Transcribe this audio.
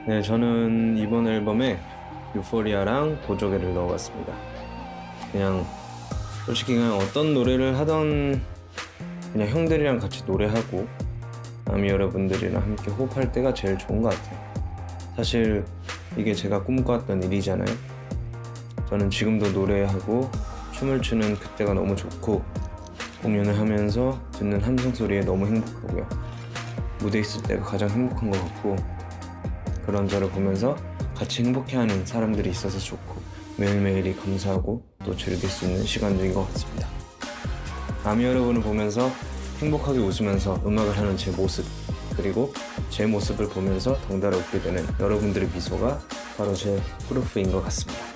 네, 저는 이번 앨범에 유포리아랑 보조개를 넣어봤습니다. 그냥 솔직히 그냥 어떤 노래를 하던 그냥 형들이랑 같이 노래하고 아미 여러분들이랑 함께 호흡할 때가 제일 좋은 것 같아요. 사실 이게 제가 꿈꿔왔던 일이잖아요. 저는 지금도 노래하고 춤을 추는 그때가 너무 좋고 공연을 하면서 듣는 함성 소리에 너무 행복하고요. 무대에 있을 때가 가장 행복한 것 같고 그런 저를 보면서 같이 행복해하는 사람들이 있어서 좋고 매일매일이 감사하고 또 즐길 수 있는 시간들인 것 같습니다. 아미 여러분을 보면서 행복하게 웃으면서 음악을 하는 제 모습 그리고 제 모습을 보면서 덩달아 웃게 되는 여러분들의 미소가 바로 제 프루프인 것 같습니다.